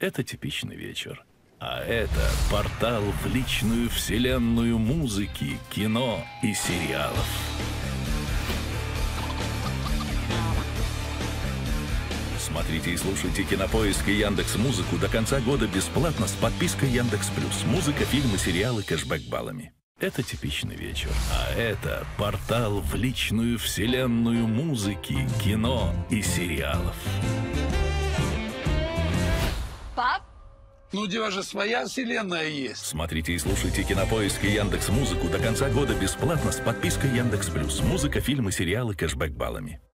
Это типичный вечер. А это портал в личную вселенную музыки, кино и сериалов. Смотрите и слушайте Кинопоиск и Яндекс.Музыку до конца года бесплатно с подпиской Яндекс.Плюс. Музыка, фильмы, сериалы, кэшбэк-баллами. Это типичный вечер. А это портал в личную вселенную музыки, кино и сериалов. Пап? Ну, у тебя же своя вселенная есть. Смотрите и слушайте Кинопоиск и Яндекс.Музыку до конца года бесплатно с подпиской Яндекс.Плюс. Музыка, фильмы, сериалы, кэшбэк-баллами.